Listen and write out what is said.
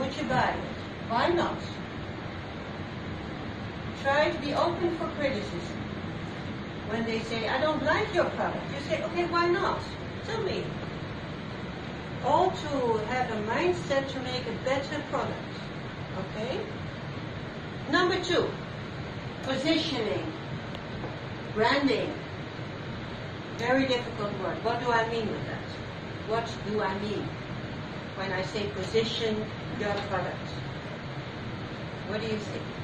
would you buy it? Why not? Try to be open for criticism. When they say, I don't like your product, you say, okay, why not? Tell me. All to have a mindset to make a better product. Okay? Number 2, positioning, branding. Very difficult word. What do I mean with that? What do I mean when I say position your product? What do you think?